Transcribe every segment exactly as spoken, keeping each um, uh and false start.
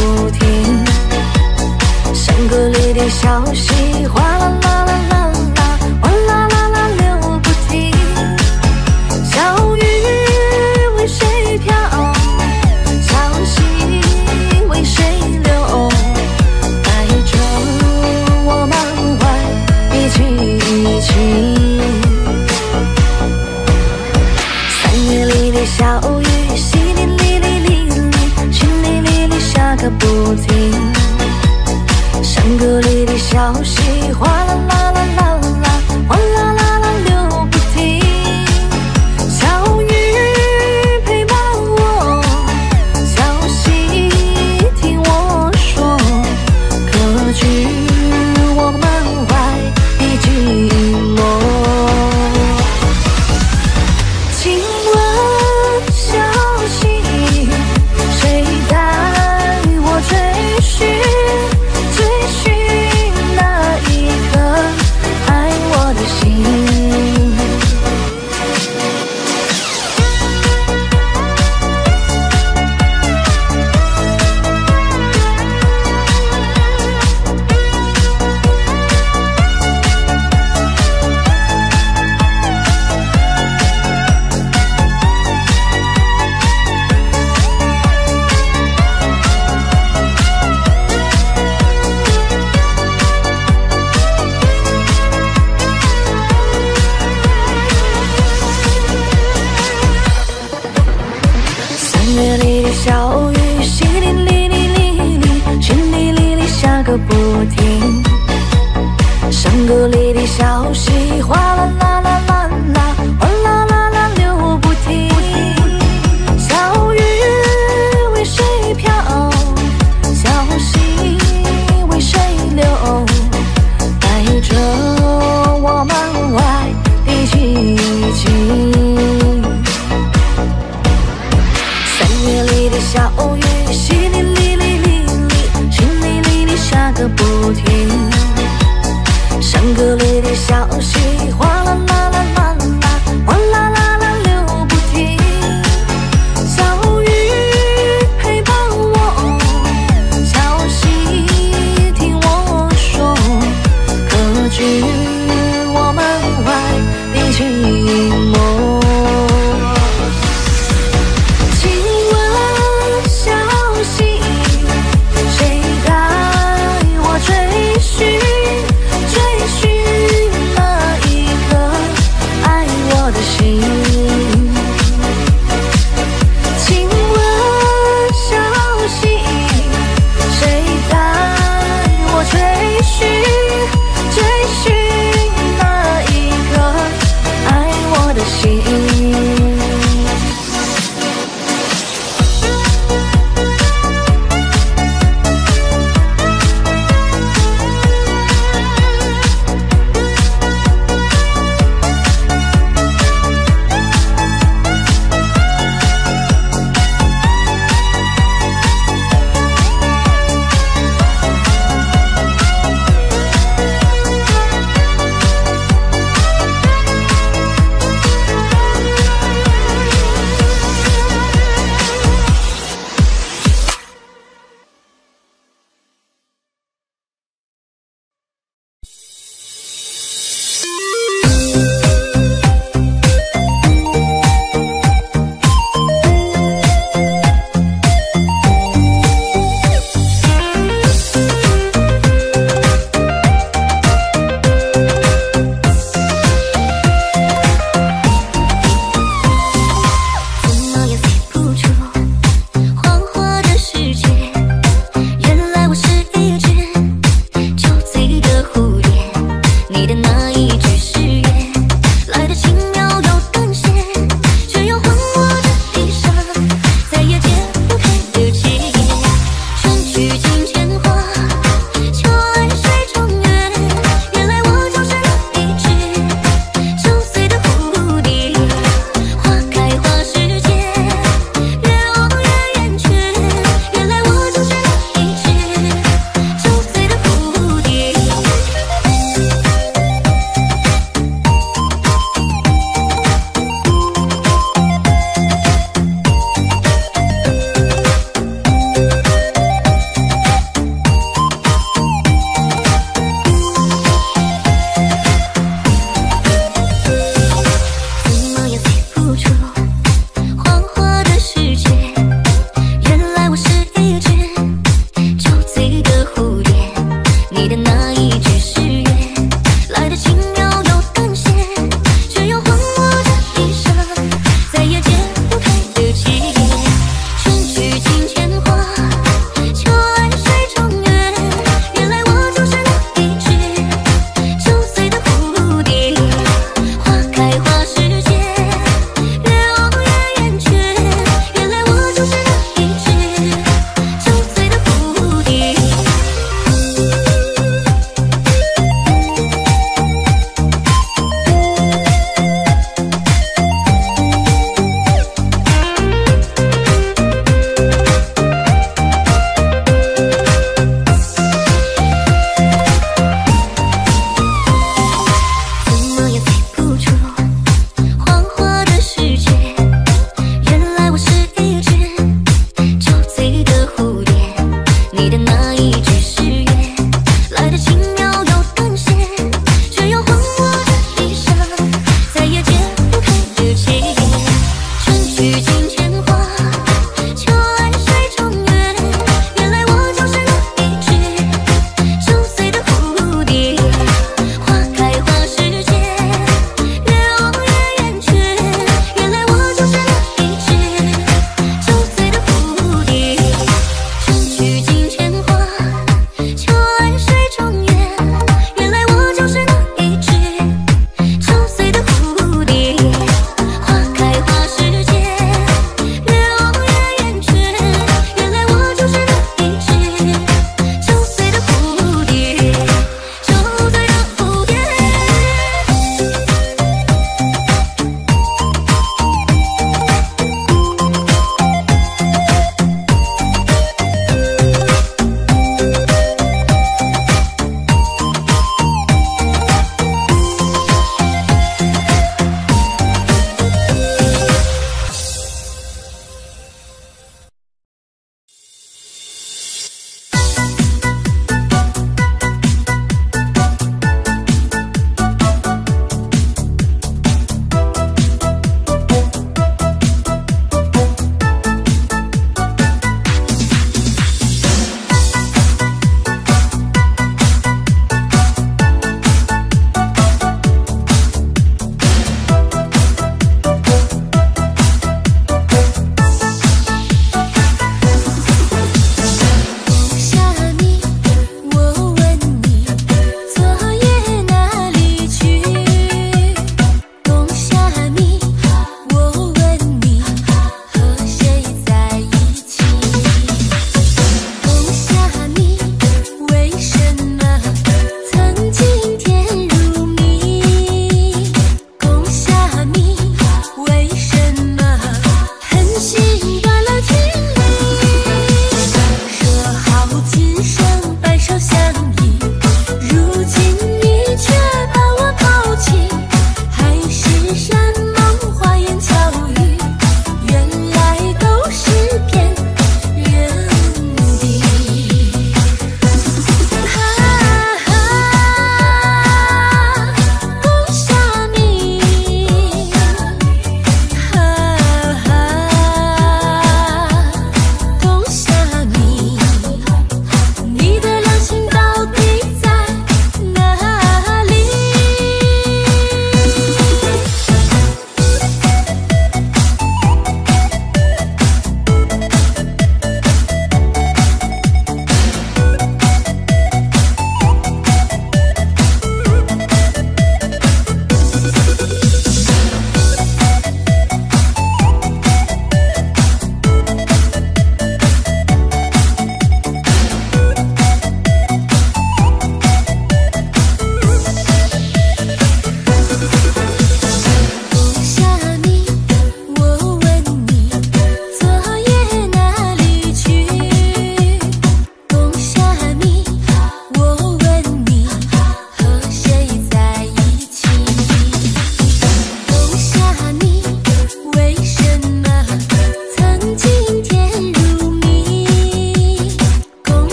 不停，像歌里的消息，哗啦啦啦啦啦，哗啦啦啦流不停。小雨为谁飘，小溪为谁流，带着我满怀的激情。三月里的小雨，淅沥沥沥沥沥，淅沥沥沥下个不停。像歌里的消息，哗啦啦啦啦啦，哗啦啦啦流不停。小雨陪伴我，小溪听我说，可知我满怀的寂寞。请问消息，谁带我追寻？追寻那一颗爱我的心。三月里的小雨，淅沥沥沥沥沥，淅沥沥沥下个不停。像歌里的消息，哗啦啦啦啦啦，哗啦啦啦流不停。小雨为谁飘，小溪为谁流，带着我满怀的激情。三月里的小雨，淅沥沥沥沥沥，淅沥沥沥下个不停。像歌里的消息，哗啦啦啦啦啦，哗啦啦啦流不停。小雨陪伴我，小溪听我说，可知我满怀的寂寞。追寻，追寻那你的那一句誓言，来得轻描又断线，却又换我的悲伤，再也解不开的结。春去境迁花，秋来水中月，原来我就是那一只九岁的蝴蝶。花开花时节，越落越圆缺，原来我就是那一只九岁的蝴蝶。春去境迁花。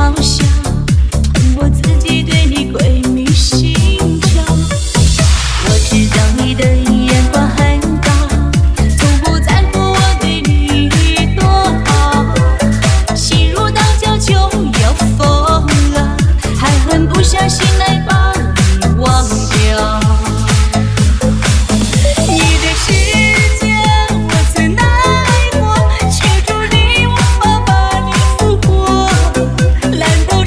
放下，我自己对你鬼迷心窍。我知道你的眼光很高，从不在乎我对你多好。心如刀绞就要疯了，还狠不下心来把你忘掉。你的世界我曾爱过，却注定无法把你俘获。烂透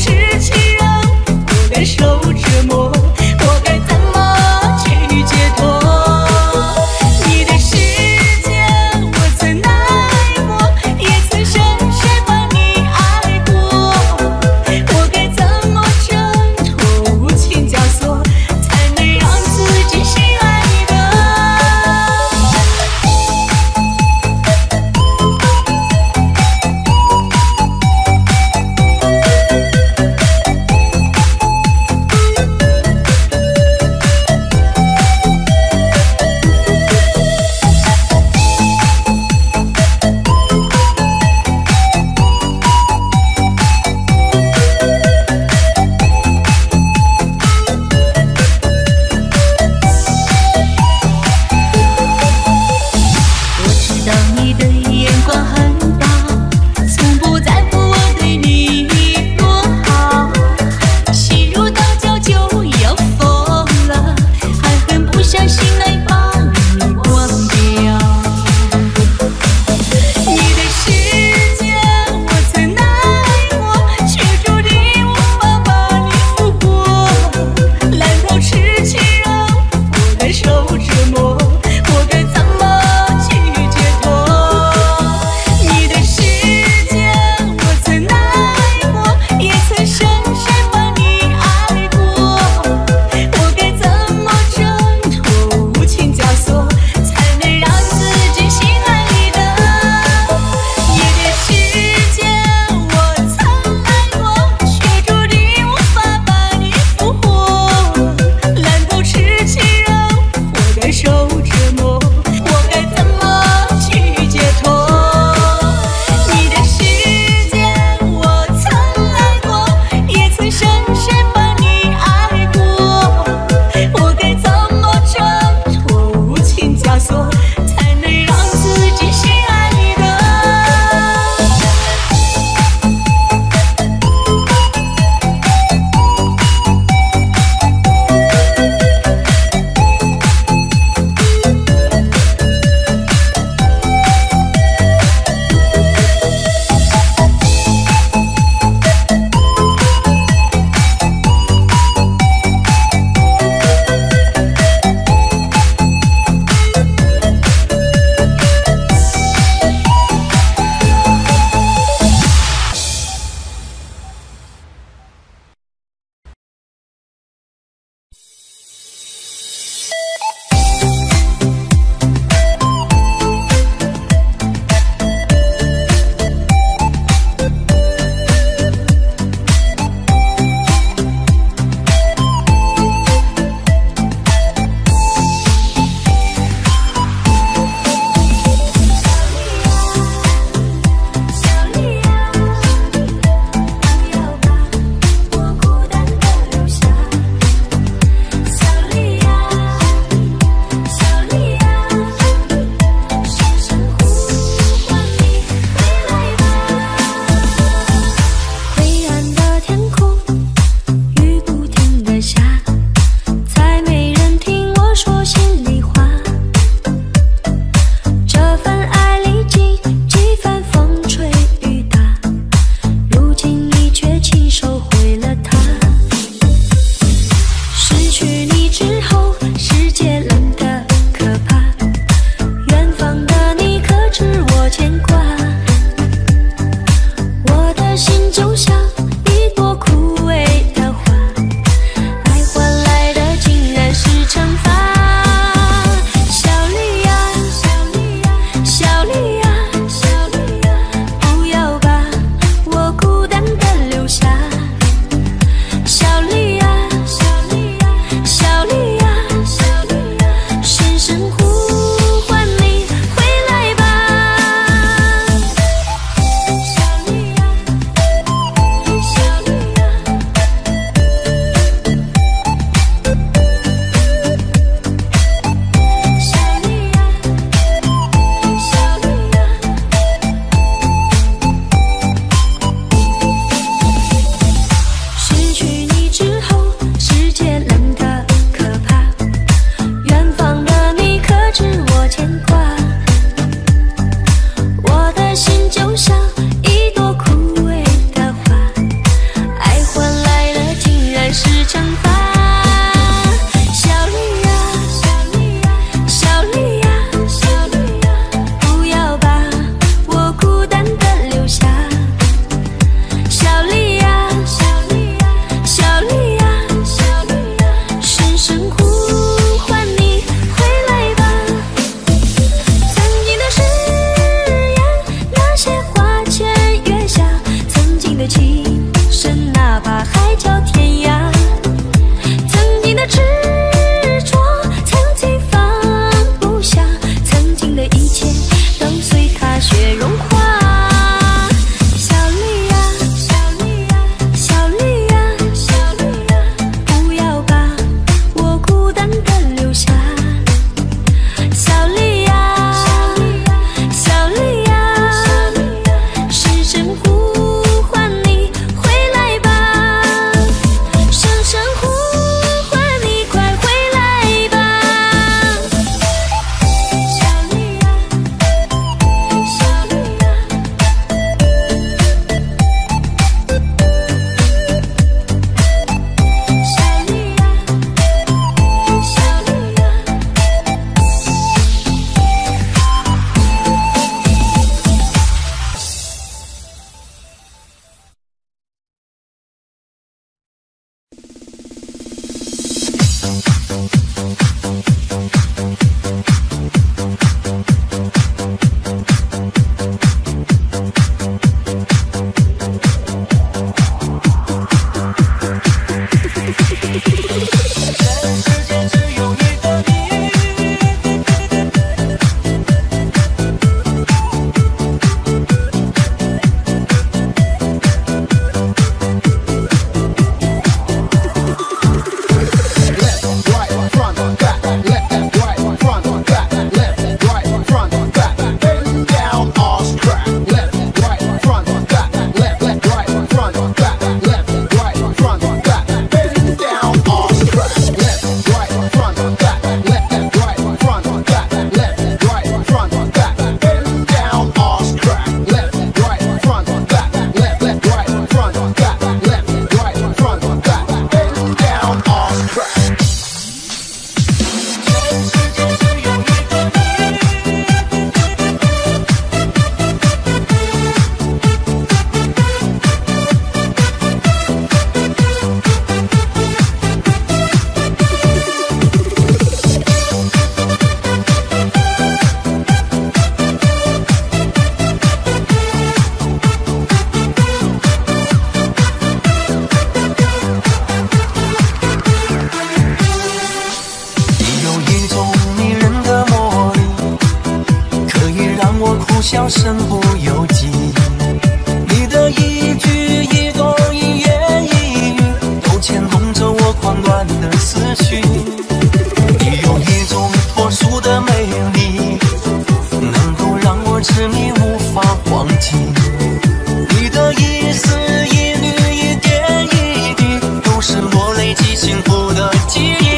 我身不由己。你的一句一动一言一语，都牵动着我狂乱的思绪。你有一种脱俗的美丽，能够让我痴迷无法忘记。你的一丝一缕一点一滴，都是我累积幸福的记忆。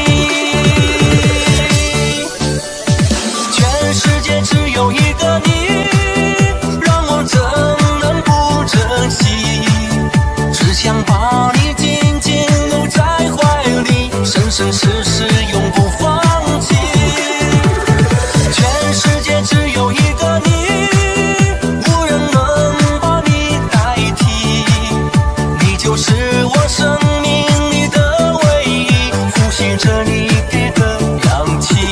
全世界只有一个你，让我怎能不珍惜？只想把你紧紧搂在怀里，生生世世永不放弃。全世界只有一个你，无人能把你代替。你就是我生命里的唯一，呼吸着你给的氧气。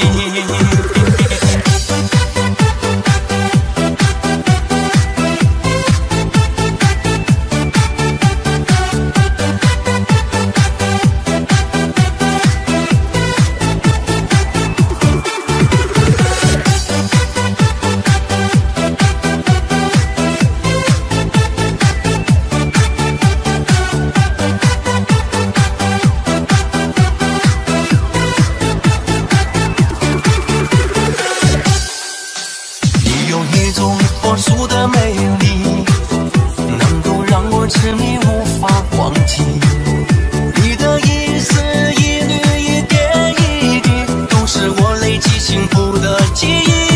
你有一种脱俗的美丽，能够让我痴迷无法忘记。你的一丝一缕一点一滴，都是我累积幸福的记忆。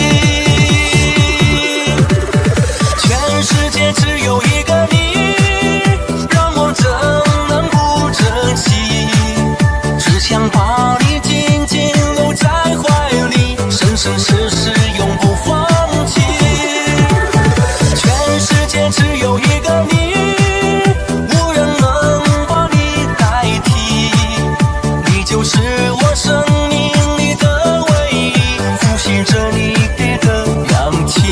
全世界只有一个你，让我怎能不珍惜？只想把你紧紧搂在怀里，生生世世永不放弃。全世界只有一个你，无人能把你代替。你就是我生命里的唯一，呼吸着你给的氧气。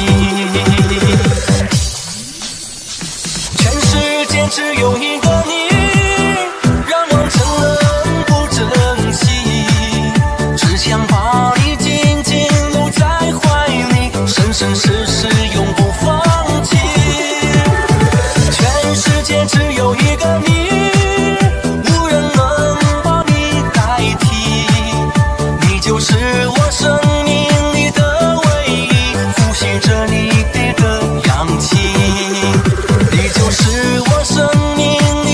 全世界只有一个你，让我怎能不珍惜？只想把你紧紧搂在怀里，生生世世永不放弃。全世界只有一个你，无人能把你代替。你就是我生命里的唯一，呼吸着你给的氧气。你就是我生命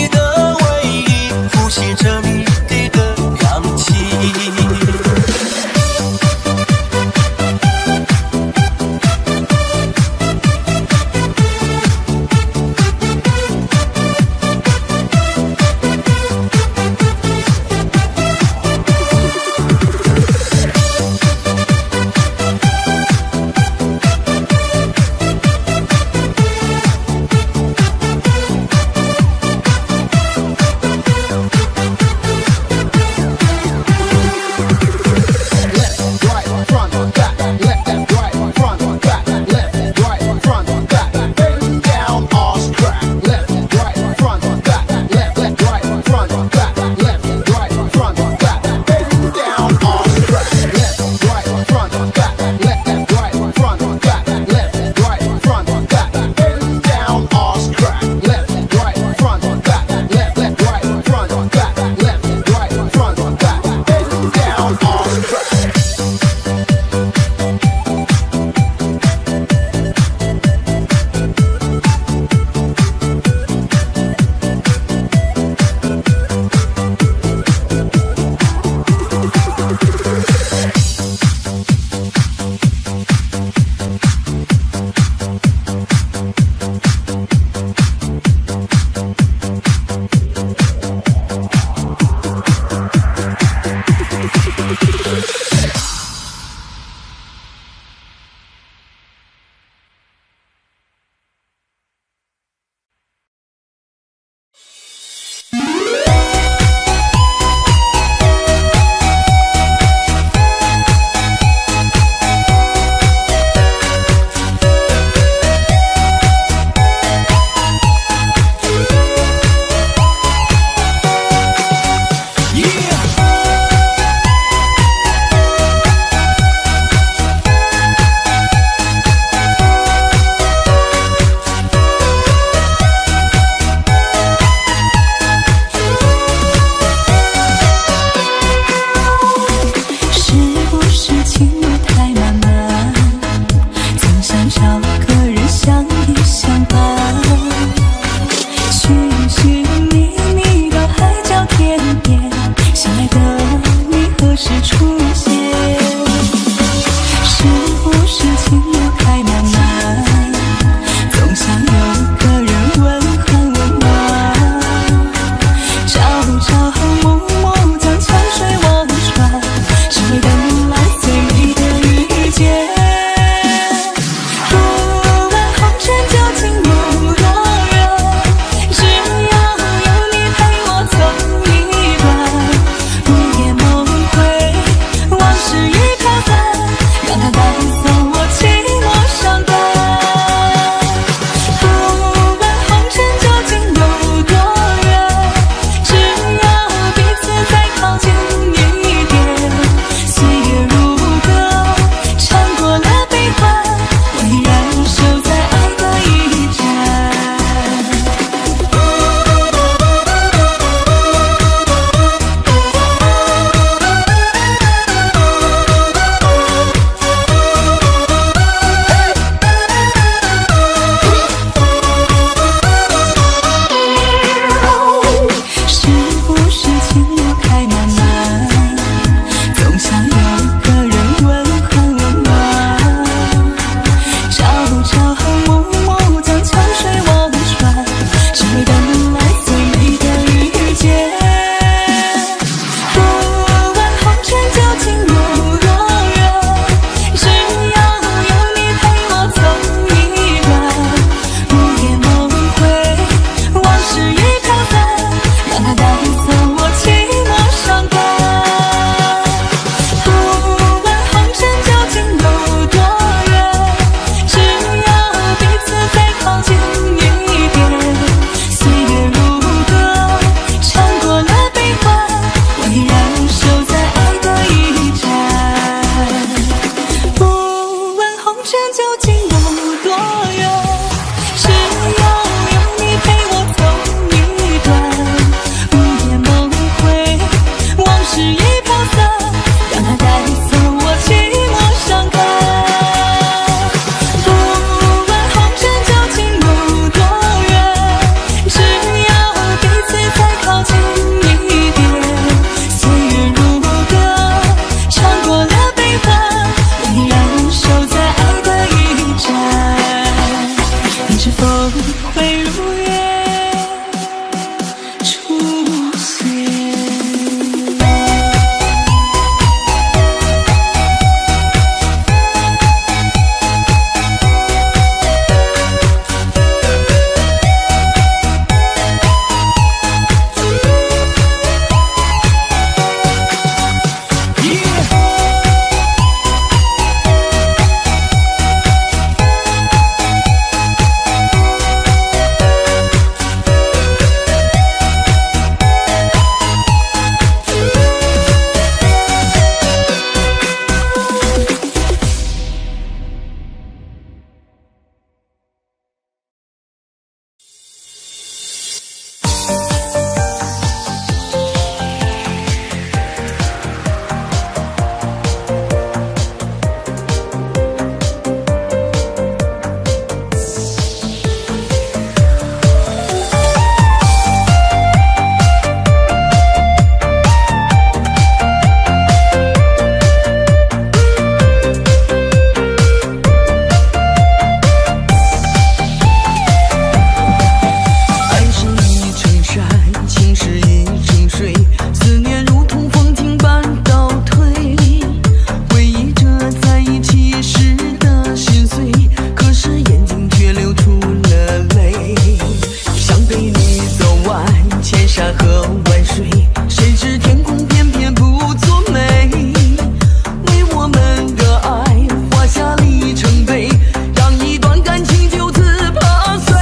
沙和万水，谁知天空偏偏不作美，为我们的爱画下里程碑，让一段感情就此破碎。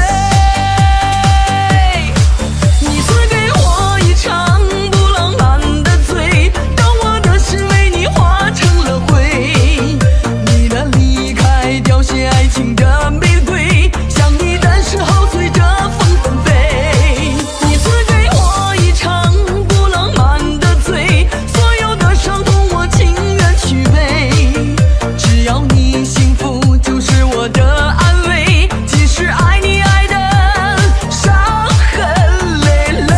你赐给我一场不浪漫的醉，让我的心为你化成了灰，你的离开凋谢爱情的玫瑰，想你的时候随着风纷飞。你赐给我一场不浪漫的醉，所有的伤痛我情愿去背，只要你幸福就是我的安慰，即使爱你爱的伤痕累累。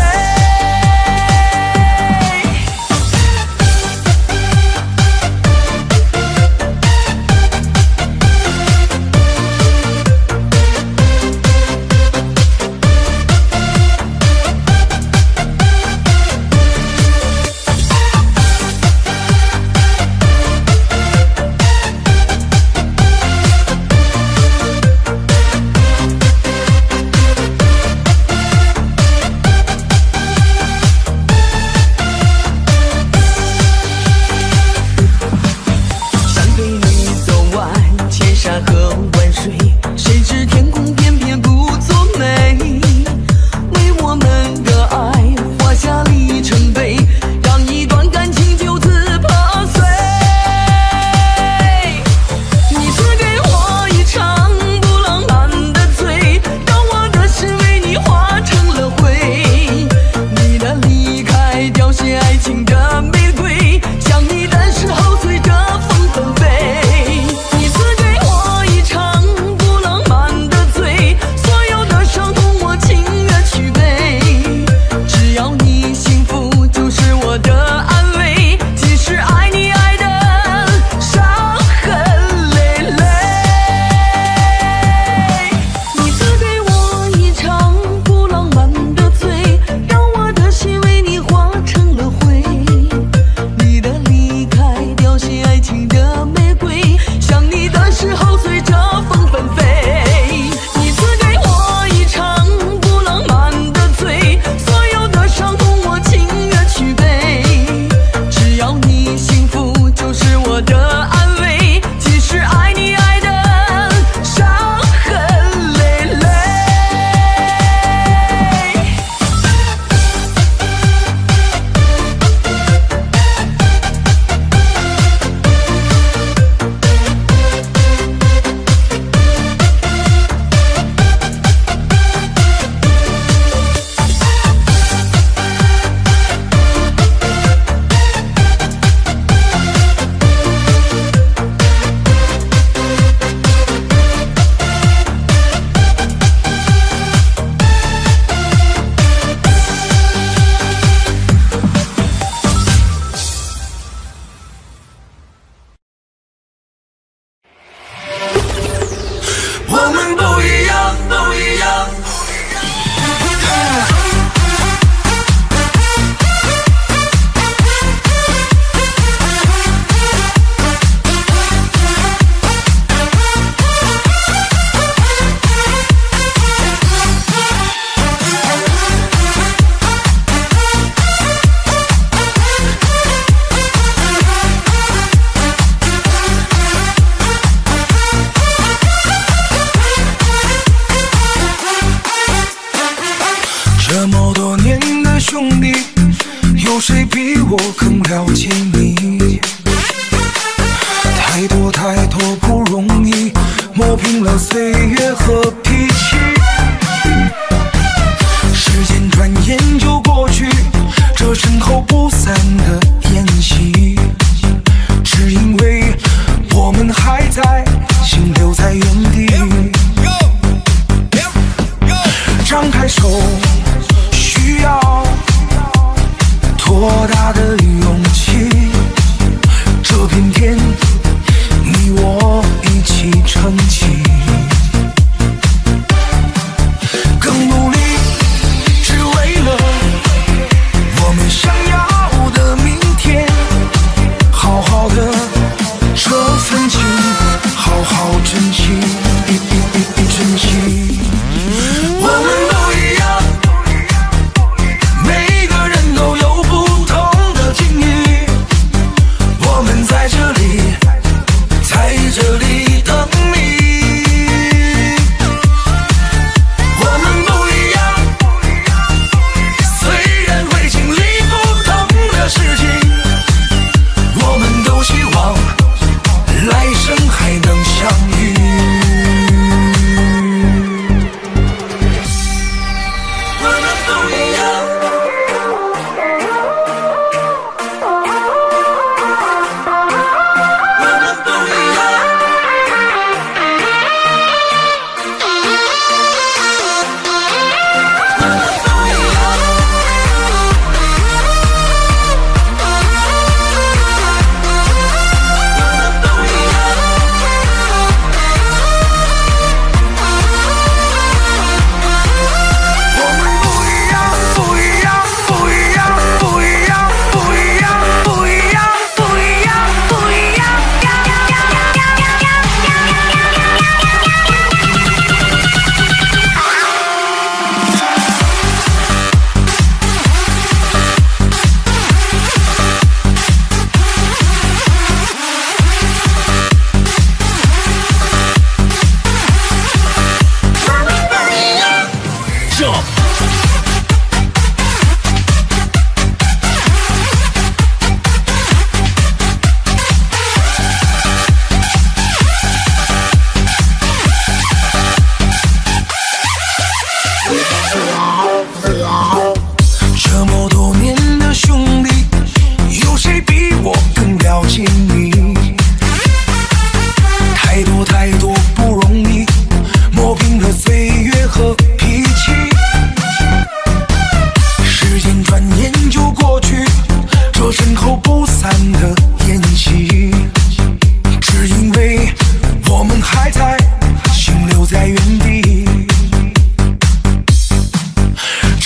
想陪你走完千山和万水，谁知天空偏偏不作美，为我们的爱画下里程碑，让一段感情就此破碎。你赐给我一场不浪漫的醉，让我的心为你化成了灰，你的离开凋谢爱情的玫瑰，想你的时候随着风纷飞。你赐给我一场不浪漫的醉，所有的伤痛我情愿去背，只要你幸福就是我的安慰，即使爱你爱的伤痕累累。你赐给我一场不浪漫的醉，让我的心为你化成了灰，你的离开凋谢爱情的玫瑰，想你的时候随着风纷飞。你赐给我一场不浪漫的醉，所有的伤痛我情愿去背，只要你幸福就是我的安慰，即使爱你爱的伤痕累累。 我们不一样，不一样。这么多年的兄弟，有谁比我更了解你？太多太多不容易，磨平了岁月和脾气。时间转眼就过去，这身后不散的宴席，只因为我们还在，心留在原地。张开手，需要多大的勇气？这片天，你我一起撑起。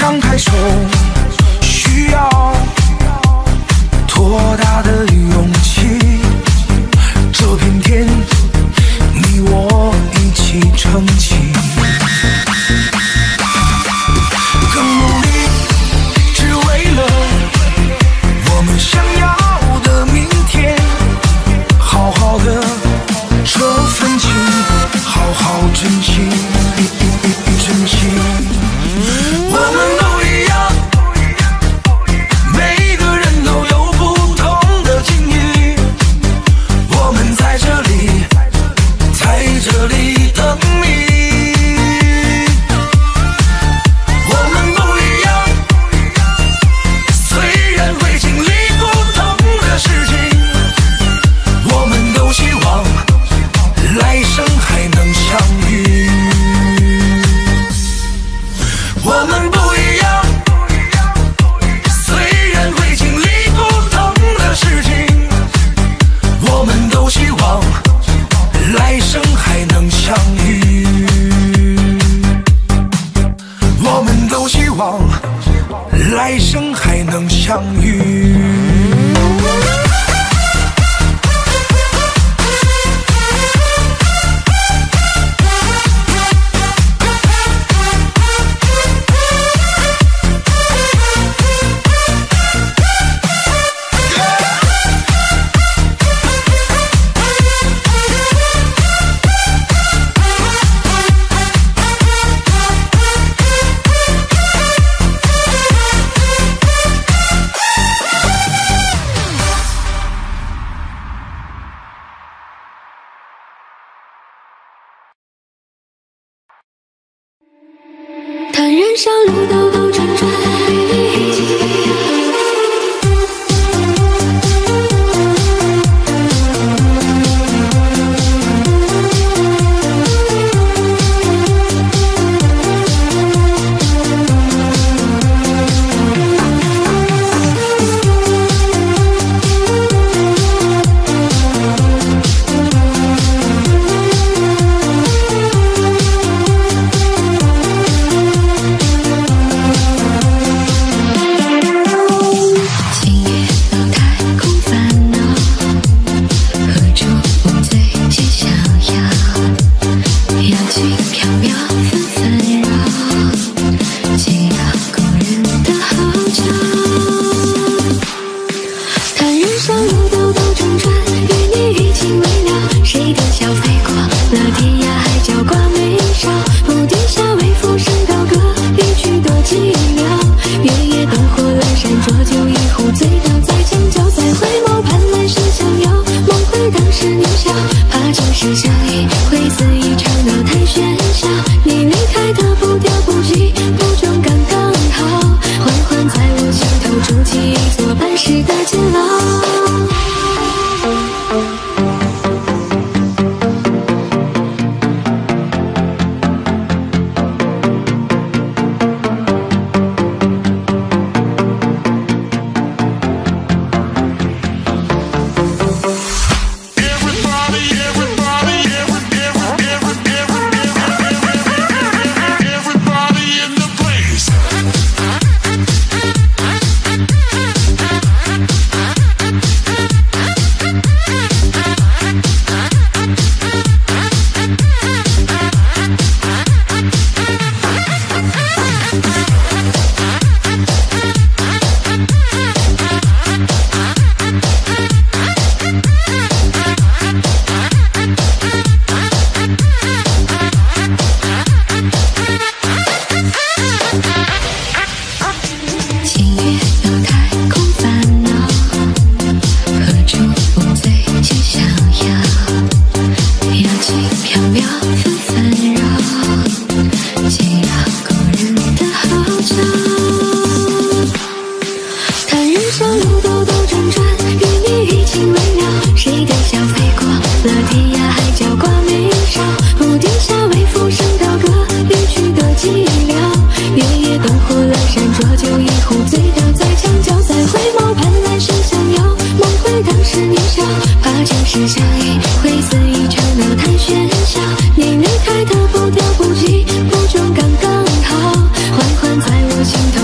张开手，需要多大的勇气？这片天，你我一起撑起。更努力，只为了我们想要的明天。好好的这份情，好好珍惜，珍惜。我们不一样，每个人都有不同的境遇。我们在这里，在这里等你。我们不一样，虽然会经历不同的事情，我们都希望来生还能相遇。我们不一样，虽然会经历不同的事情，我们都希望来生还能相遇。我们都希望来生还能相遇。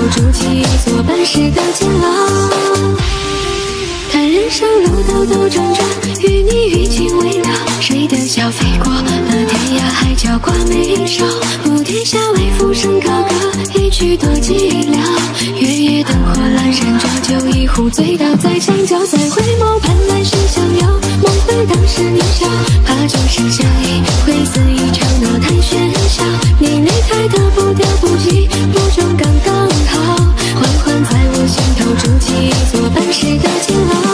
筑起一座半世的监牢。看人生路兜兜转转，与你余情未了，谁的笑飞过了天涯海角挂眉梢。普天下为浮生高歌，一曲多寂寥。月夜灯火阑珊照酒一壶，醉倒在墙角，再回眸盼来世相邀。梦回当时年少，怕终生相依，会似一场闹太喧嚣。你离开的步调不急不重刚刚好，缓缓在我心头筑起一座半世的监牢。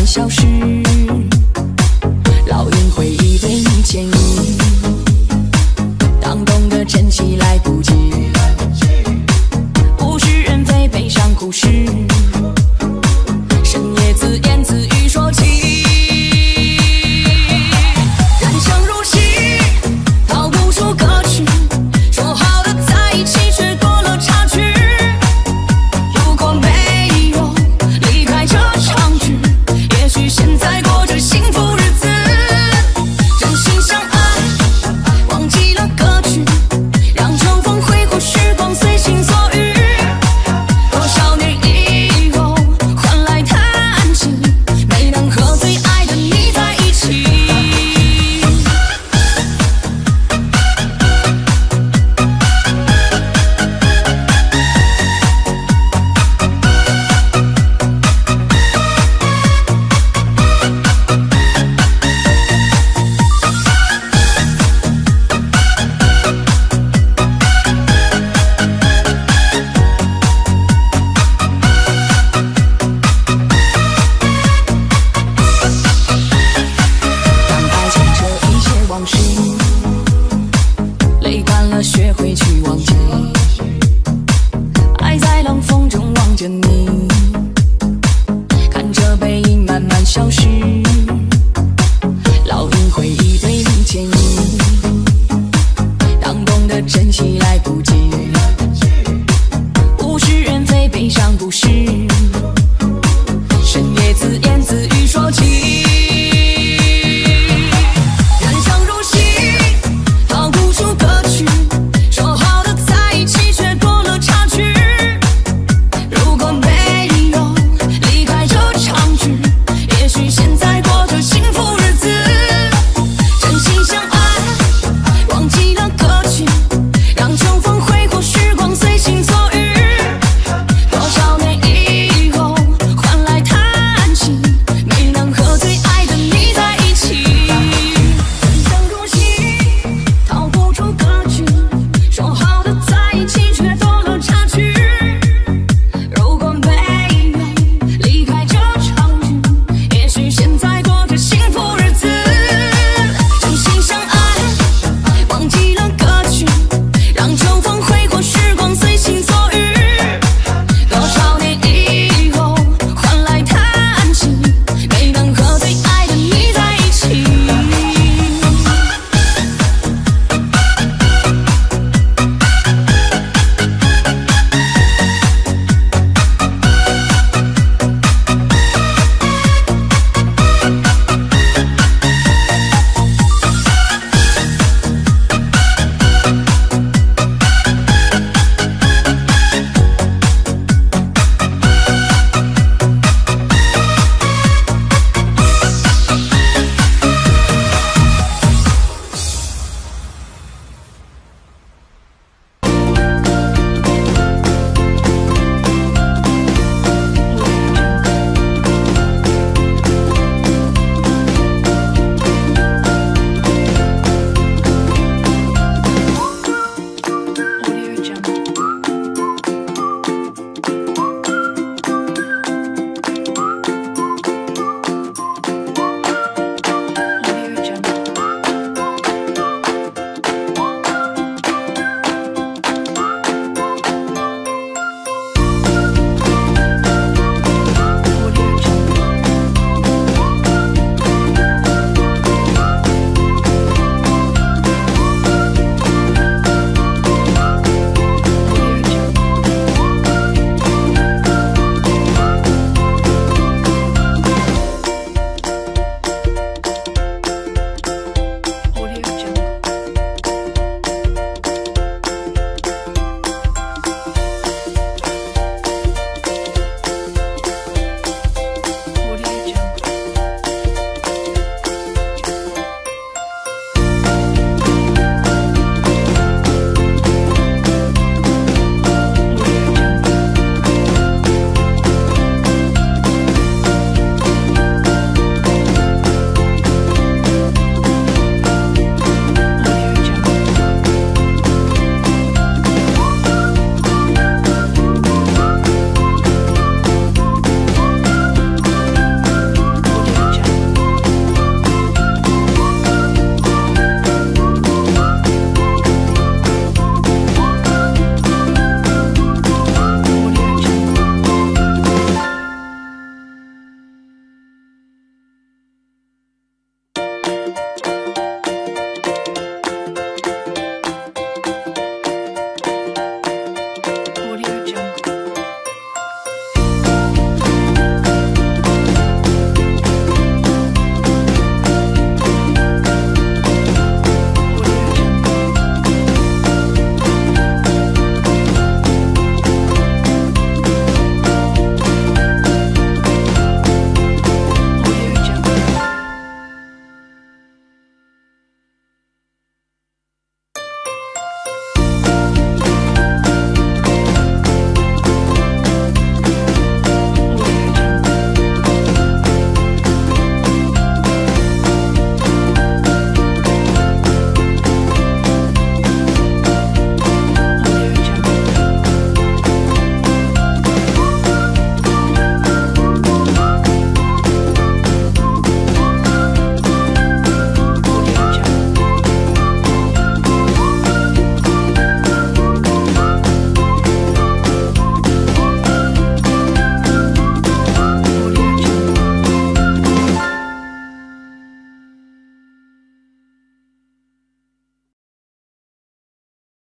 消失，烙印回忆对你歉意。当懂得珍惜来不及，物是人非，悲伤故事。深夜自言自语说起，人生如戏，逃不出歌曲。说好的在一起，却多了差距。如果没有离开这场剧，也许现在过着幸福日子。真心相爱，忘记了歌曲，让秋风挥霍时光，随心所欲。多少年以后，换来叹息，没能和最爱的你在一起。当爱情这一切往事，泪干了，学会去忘记。爱在冷风中望着你，看着背影慢慢消失，烙印回忆对你歉意。当懂得珍惜来不及，物是人非，悲伤故事。